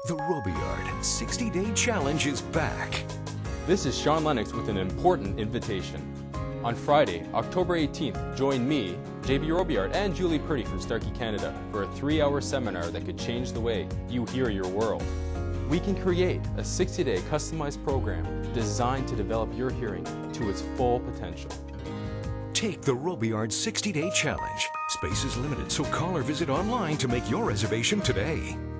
The Robillard 60-Day Challenge is back. This is Sean Lennox with an important invitation. On Friday, October 18th, join me, JB Robillard, and Julie Purdy from Starkey, Canada for a 3-hour seminar that could change the way you hear your world. We can create a 60-day customized program designed to develop your hearing to its full potential. Take the Robillard 60-Day Challenge. Space is limited, so call or visit online to make your reservation today.